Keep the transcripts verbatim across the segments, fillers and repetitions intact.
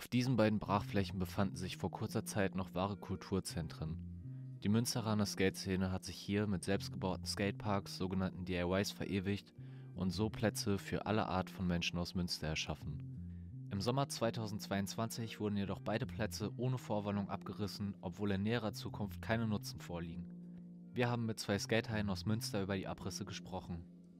Auf diesen beiden Brachflächen befanden sich vor kurzer Zeit noch wahre Kulturzentren. Die Münsteraner Skate-Szene hat sich hier mit selbstgebauten Skateparks, sogenannten D I Ys, verewigt und so Plätze für alle Art von Menschen aus Münster erschaffen. Im Sommer zweitausendzweiundzwanzig wurden jedoch beide Plätze ohne Vorwarnung abgerissen, obwohl in näherer Zukunft keine Nutzen vorliegen. Wir haben mit zwei Skatehaien aus Münster über die Abrisse gesprochen.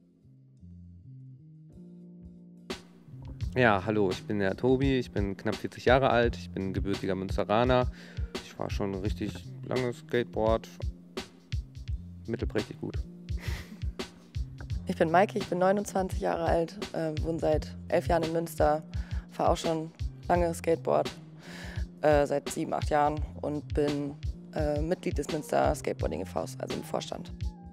Ja, hallo, ich bin der Tobi, ich bin knapp vierzig Jahre alt, ich bin gebürtiger Münsteraner. Ich fahre schon richtig lange Skateboard, mittelprächtig gut. Ich bin Maike, ich bin neunundzwanzig Jahre alt, äh, wohne seit elf Jahren in Münster, fahre auch schon lange Skateboard, äh, seit sieben, acht Jahren und bin äh, Mitglied des Münster Skateboarding e V, also im Vorstand.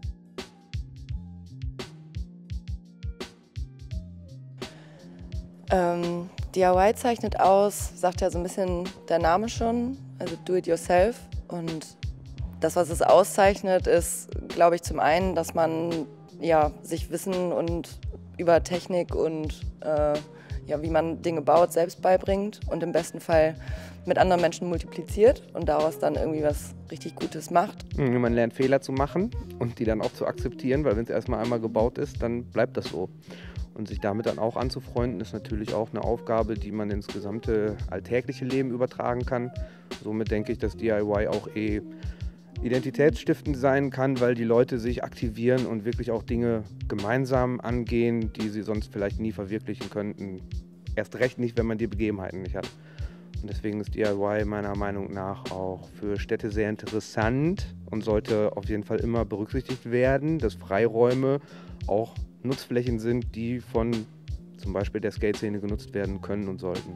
Ähm, D I Y zeichnet aus, sagt ja so ein bisschen der Name schon, also do it yourself. Und das, was es auszeichnet, ist, glaube ich, zum einen, dass man ja, sich Wissen und über Technik und äh, ja, wie man Dinge baut, selbst beibringt und im besten Fall mit anderen Menschen multipliziert und daraus dann irgendwie was richtig Gutes macht. Man lernt Fehler zu machen und die dann auch zu akzeptieren, weil wenn es erstmal einmal gebaut ist, dann bleibt das so. Und sich damit dann auch anzufreunden, ist natürlich auch eine Aufgabe, die man ins gesamte alltägliche Leben übertragen kann. Somit denke ich, dass D I Y auch eh identitätsstiftend sein kann, weil die Leute sich aktivieren und wirklich auch Dinge gemeinsam angehen, die sie sonst vielleicht nie verwirklichen könnten. Erst recht nicht, wenn man die Begebenheiten nicht hat. Und deswegen ist D I Y meiner Meinung nach auch für Städte sehr interessant und sollte auf jeden Fall immer berücksichtigt werden, dass Freiräume auch Nutzflächen sind, die von zum Beispiel der Skate-Szene genutzt werden können und sollten.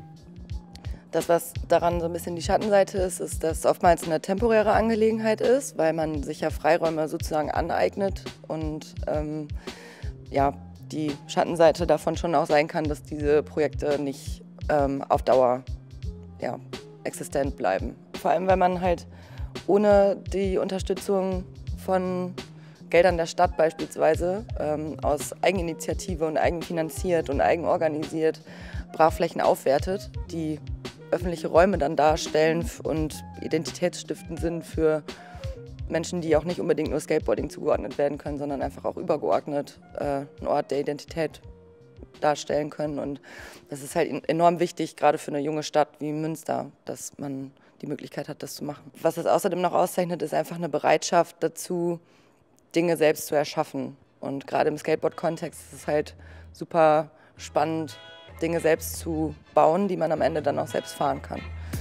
Das, was daran so ein bisschen die Schattenseite ist, ist, dass es oftmals eine temporäre Angelegenheit ist, weil man sich ja Freiräume sozusagen aneignet und ähm, ja, die Schattenseite davon schon auch sein kann, dass diese Projekte nicht ähm, auf Dauer ja, existent bleiben. Vor allem, weil man halt ohne die Unterstützung von Geldern der Stadt beispielsweise ähm, aus Eigeninitiative und eigenfinanziert und eigenorganisiert Brachflächen aufwertet, die öffentliche Räume dann darstellen und identitätsstiftend sind für Menschen, die auch nicht unbedingt nur Skateboarding zugeordnet werden können, sondern einfach auch übergeordnet äh, einen Ort der Identität darstellen können. Und das ist halt enorm wichtig, gerade für eine junge Stadt wie Münster, dass man die Möglichkeit hat, das zu machen. Was es außerdem noch auszeichnet, ist einfach eine Bereitschaft dazu, Dinge selbst zu erschaffen. Und gerade im Skateboard-Kontext ist es halt super spannend, Dinge selbst zu bauen, die man am Ende dann auch selbst fahren kann.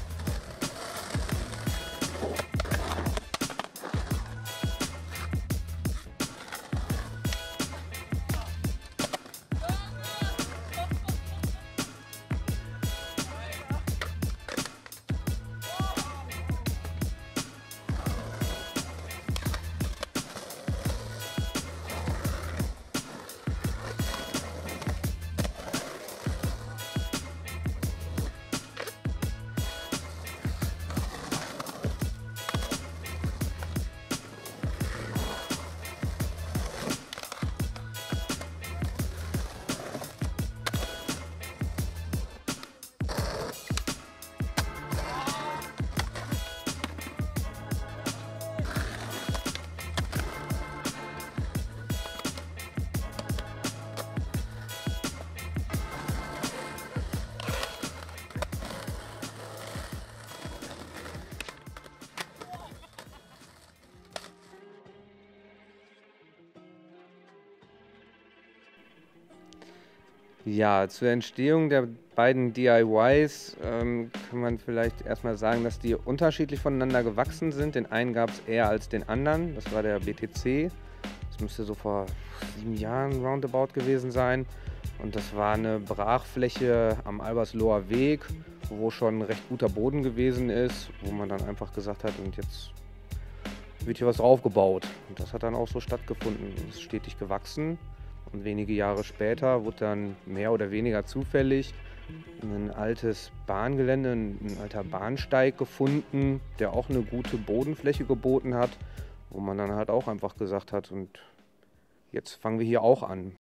Ja, zur Entstehung der beiden D I Ys ähm, kann man vielleicht erstmal sagen, dass die unterschiedlich voneinander gewachsen sind. Den einen gab es eher als den anderen, das war der B T C. Das müsste so vor sieben Jahren roundabout gewesen sein. Und das war eine Brachfläche am Albersloher Weg, wo schon ein recht guter Boden gewesen ist, wo man dann einfach gesagt hat, und jetzt wird hier was draufgebaut. Und das hat dann auch so stattgefunden. Es ist stetig gewachsen. Und wenige Jahre später wurde dann mehr oder weniger zufällig ein altes Bahngelände, ein alter Bahnsteig gefunden, der auch eine gute Bodenfläche geboten hat, wo man dann halt auch einfach gesagt hat, und jetzt fangen wir hier auch an.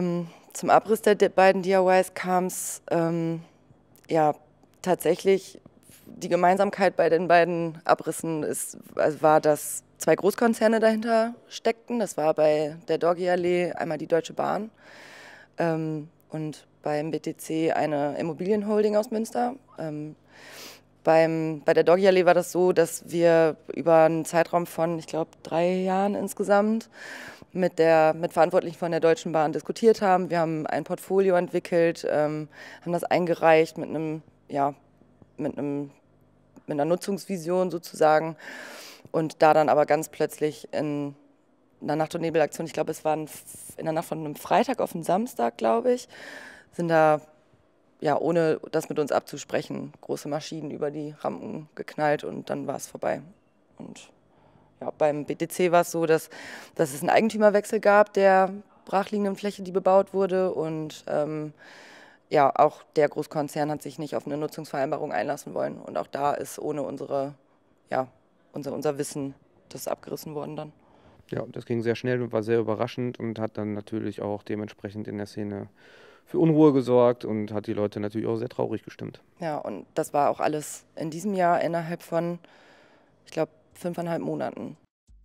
Ähm, zum Abriss der beiden D I Ys kam es ähm, ja tatsächlich, die Gemeinsamkeit bei den beiden Abrissen ist, also war, dass zwei Großkonzerne dahinter steckten. Das war bei der Dorgi Allee einmal die Deutsche Bahn ähm, und beim B T C eine Immobilienholding aus Münster. Ähm, beim, bei der Dorgi Allee war das so, dass wir über einen Zeitraum von, ich glaube, drei Jahren insgesamt mit, der, mit Verantwortlichen von der Deutschen Bahn diskutiert haben. Wir haben ein Portfolio entwickelt, ähm, haben das eingereicht mit einem, ja, mit einem, mit einer Nutzungsvision sozusagen. Und da dann aber ganz plötzlich in einer Nacht- und Nebelaktion, ich glaube, es war in der Nacht von einem Freitag auf einen Samstag, glaube ich, sind da, ja, ohne das mit uns abzusprechen, große Maschinen über die Rampen geknallt und dann war es vorbei. Und ja, beim B T C war es so, dass, dass es einen Eigentümerwechsel gab der brachliegenden Fläche, die bebaut wurde. Und ähm, ja, auch der Großkonzern hat sich nicht auf eine Nutzungsvereinbarung einlassen wollen. Und auch da ist ohne unsere, ja, unser, unser Wissen das abgerissen worden dann. Ja, das ging sehr schnell und war sehr überraschend und hat dann natürlich auch dementsprechend in der Szene für Unruhe gesorgt und hat die Leute natürlich auch sehr traurig gestimmt. Ja, und das war auch alles in diesem Jahr innerhalb von, ich glaube, fünfeinhalb Monaten.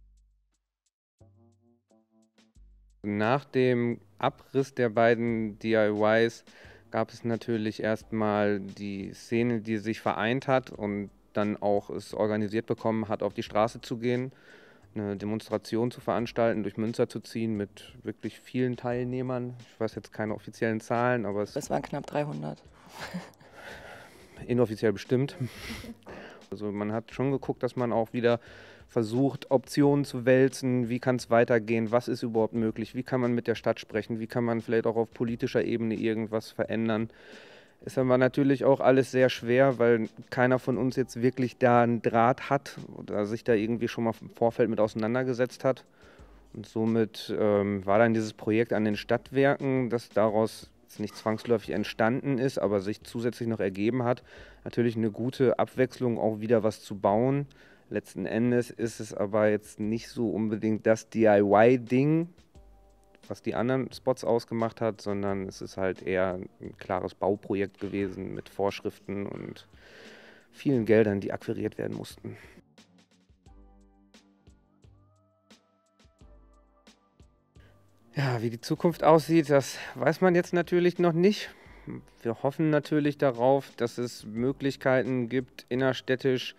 Nach dem Abriss der beiden D I Ys gab es natürlich erstmal die Szene, die sich vereint hat und dann auch es organisiert bekommen hat, auf die Straße zu gehen, eine Demonstration zu veranstalten, durch Münster zu ziehen mit wirklich vielen Teilnehmern. Ich weiß jetzt keine offiziellen Zahlen, aber es, es waren knapp dreihundert. Inoffiziell bestimmt. Also man hat schon geguckt, dass man auch wieder versucht, Optionen zu wälzen. Wie kann es weitergehen? Was ist überhaupt möglich? Wie kann man mit der Stadt sprechen? Wie kann man vielleicht auch auf politischer Ebene irgendwas verändern? Ist aber natürlich auch alles sehr schwer, weil keiner von uns jetzt wirklich da einen Draht hat oder sich da irgendwie schon mal im Vorfeld mit auseinandergesetzt hat. Und somit ähm, war dann dieses Projekt an den Stadtwerken, das daraus nicht zwangsläufig entstanden ist, aber sich zusätzlich noch ergeben hat, natürlich eine gute Abwechslung, auch wieder was zu bauen. Letzten Endes ist es aber jetzt nicht so unbedingt das D I Y-Ding, was die anderen Spots ausgemacht hat, sondern es ist halt eher ein klares Bauprojekt gewesen mit Vorschriften und vielen Geldern, die akquiriert werden mussten. Ja, wie die Zukunft aussieht, das weiß man jetzt natürlich noch nicht. Wir hoffen natürlich darauf, dass es Möglichkeiten gibt, innerstädtisch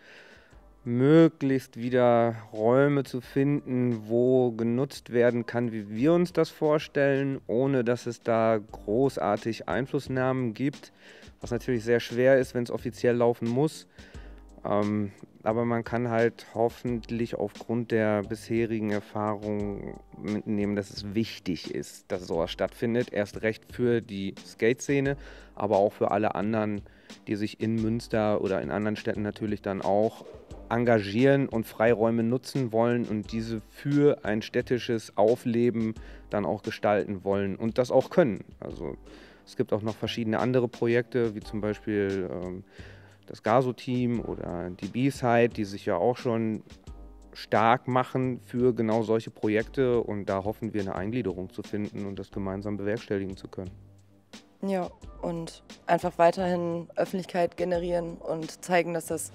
möglichst wieder Räume zu finden, wo genutzt werden kann, wie wir uns das vorstellen, ohne dass es da großartig Einflussnahmen gibt, was natürlich sehr schwer ist, wenn es offiziell laufen muss. Ähm, aber man kann halt hoffentlich aufgrund der bisherigen Erfahrungen mitnehmen, dass es wichtig ist, dass sowas stattfindet. Erst recht für die Skate-Szene, aber auch für alle anderen, die sich in Münster oder in anderen Städten natürlich dann auch engagieren und Freiräume nutzen wollen und diese für ein städtisches Aufleben dann auch gestalten wollen und das auch können. Also es gibt auch noch verschiedene andere Projekte, wie zum Beispiel ähm, das Gaso-Team oder die B-Side, die sich ja auch schon stark machen für genau solche Projekte und da hoffen wir eine Eingliederung zu finden und das gemeinsam bewerkstelligen zu können. Ja, und einfach weiterhin Öffentlichkeit generieren und zeigen, dass das,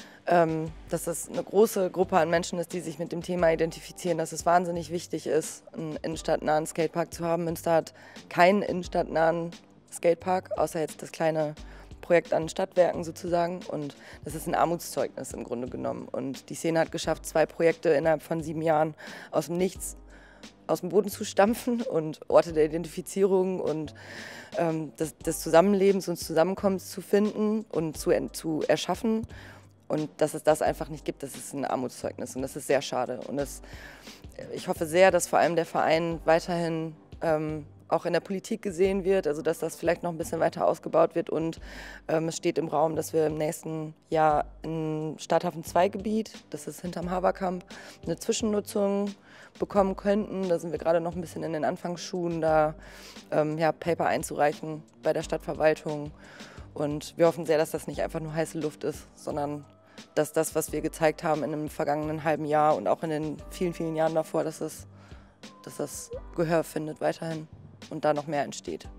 ähm, dass das eine große Gruppe an Menschen ist, die sich mit dem Thema identifizieren, dass es wahnsinnig wichtig ist, einen innenstadtnahen Skatepark zu haben. Münster hat keinen innenstadtnahen Skatepark, außer jetzt das kleine Projekt an Stadtwerken sozusagen, und das ist ein Armutszeugnis im Grunde genommen. Und die Szene hat geschafft, zwei Projekte innerhalb von sieben Jahren aus dem Nichts aus dem Boden zu stampfen und Orte der Identifizierung und ähm, des, des Zusammenlebens und Zusammenkommens zu finden und zu, zu erschaffen. Und dass es das einfach nicht gibt, das ist ein Armutszeugnis und das ist sehr schade. Und das, ich hoffe sehr, dass vor allem der Verein weiterhin ähm, auch in der Politik gesehen wird, also dass das vielleicht noch ein bisschen weiter ausgebaut wird und ähm, es steht im Raum, dass wir im nächsten Jahr im Stadthafen zwei Gebiet, das ist hinterm Haberkamp, eine Zwischennutzung bekommen könnten. Da sind wir gerade noch ein bisschen in den Anfangsschuhen, da ähm, ja, Paper einzureichen bei der Stadtverwaltung und wir hoffen sehr, dass das nicht einfach nur heiße Luft ist, sondern dass das, was wir gezeigt haben in dem vergangenen halben Jahr und auch in den vielen, vielen Jahren davor, dass das, dass das Gehör findet weiterhin. und da noch mehr entsteht.